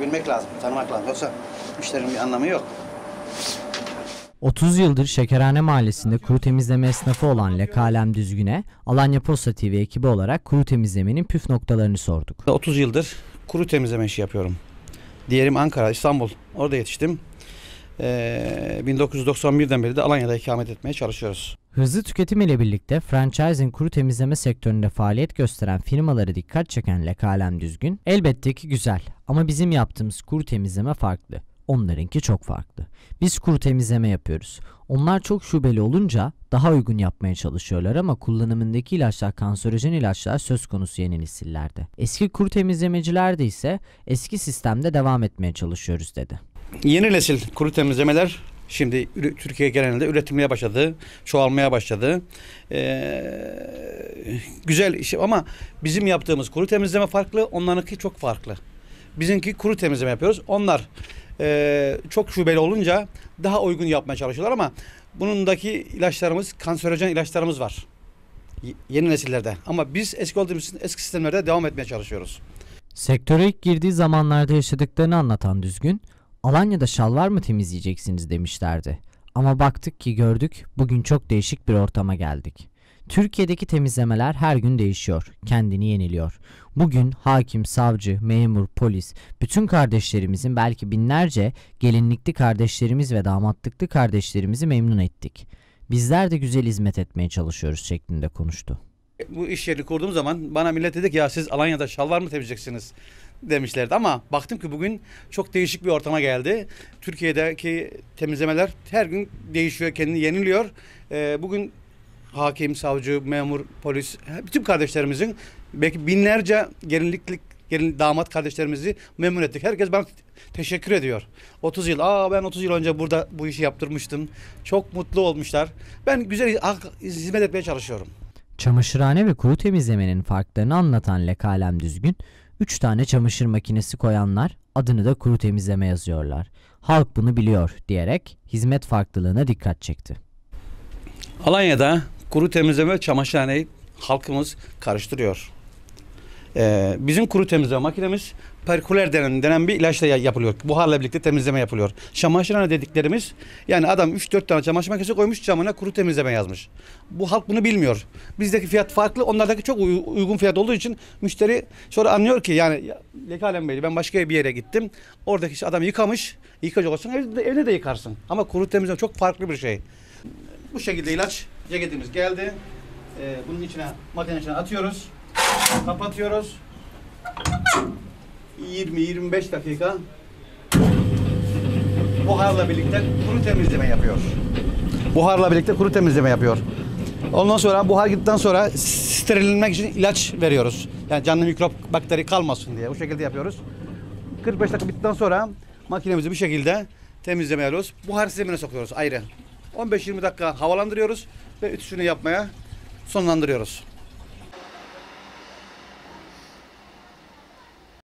bilmek lazım, tanımak lazım. Yoksa müşterinin bir anlamı yok. 30 yıldır Şekerhane Mahallesi'nde kuru temizleme esnafı olan Leka Alem Düzgün'e Alanya Posta TV ekibi olarak kuru temizlemenin püf noktalarını sorduk. 30 yıldır kuru temizleme işi yapıyorum. Diğerim Ankara, İstanbul. Orada yetiştim. 1991'den beri de Alanya'da ikamet etmeye çalışıyoruz. Hızlı tüketim ile birlikte franchising kuru temizleme sektöründe faaliyet gösteren firmalara dikkat çeken Leka Alem Düzgün, elbette ki güzel ama bizim yaptığımız kuru temizleme farklı. Onlarınki çok farklı. Biz kuru temizleme yapıyoruz. Onlar çok şubeli olunca daha uygun yapmaya çalışıyorlar ama kullanımındaki ilaçlar kanserojen ilaçlar söz konusu yeni nesillerde. Eski kuru temizlemecilerde ise eski sistemde devam etmeye çalışıyoruz dedi. Yeni nesil kuru temizlemeler şimdi Türkiye genelinde üretilmeye başladı, çoğalmaya başladı. Güzel iş ama bizim yaptığımız kuru temizleme farklı, onlarınki çok farklı. Bizimki kuru temizleme yapıyoruz. Onlar çok şubeli olunca daha uygun yapmaya çalışıyorlar ama bunundaki ilaçlarımız, kanserojen ilaçlarımız var. Yeni nesillerde. Ama biz eski sistemlerde devam etmeye çalışıyoruz. Sektöre ilk girdiği zamanlarda yaşadıklarını anlatan Düzgün, Alanya'da şalvar mı temizleyeceksiniz demişlerdi. Ama baktık ki gördük, bugün çok değişik bir ortama geldik. Türkiye'deki temizlemeler her gün değişiyor, kendini yeniliyor. Bugün hakim, savcı, memur, polis, bütün kardeşlerimizin belki binlerce gelinlikli kardeşlerimiz ve damatlıklı kardeşlerimizi memnun ettik. Bizler de güzel hizmet etmeye çalışıyoruz şeklinde konuştu. Bu iş yerini kurduğum zaman bana millet dedi ki ya siz Alanya'da şalvar mı temizleyeceksiniz demişlerdi ama baktım ki bugün çok değişik bir ortama geldi. Türkiye'deki temizlemeler her gün değişiyor, kendini yeniliyor. Bugün hakim, savcı, memur, polis, bütün kardeşlerimizin belki binlerce damat kardeşlerimizi memnun ettik. Herkes bana teşekkür ediyor. 30 yıl, ben 30 yıl önce burada bu işi yaptırmıştım. Çok mutlu olmuşlar. Ben güzel hizmet etmeye çalışıyorum. Çamaşırhane ve kuru temizlemenin farklarını anlatan Leka Alem Düzgün, 3 tane çamaşır makinesi koyanlar adını da kuru temizleme yazıyorlar. Halk bunu biliyor diyerek hizmet farklılığına dikkat çekti. Alanya'da kuru temizleme ve çamaşırhaneyi halkımız karıştırıyor. Bizim kuru temizleme makinemiz perkuler denen bir ilaçla yapılıyor. Buharla birlikte temizleme yapılıyor. Çamaşırhane dediklerimiz yani adam 3-4 tane çamaşır makinesi koymuş camına kuru temizleme yazmış. Bu halk bunu bilmiyor. Bizdeki fiyat farklı, onlardaki çok uygun fiyat olduğu için müşteri sonra anlıyor ki yani Leka Alem Bey ben başka bir yere gittim. Oradaki adam yıkamış, yıkacak olsun evde de yıkarsın. Ama kuru temizleme çok farklı bir şey. Bu şekilde ilaç ceketimiz geldi. Bunun içine makinenin içine atıyoruz. Kapatıyoruz. 20-25 dakika buharla birlikte kuru temizleme yapıyor. Buharla birlikte kuru temizleme yapıyor. Ondan sonra buhar gittikten sonra sterillenmek için ilaç veriyoruz. Yani canlı mikrop, bakteri kalmasın diye. Bu şekilde yapıyoruz. 45 dakika bittikten sonra makinemizi bir şekilde temizleme yapıyoruz. Buhar sistemine sokuyoruz ayrı. 15-20 dakika havalandırıyoruz ve ütüsünü yapmaya sonlandırıyoruz.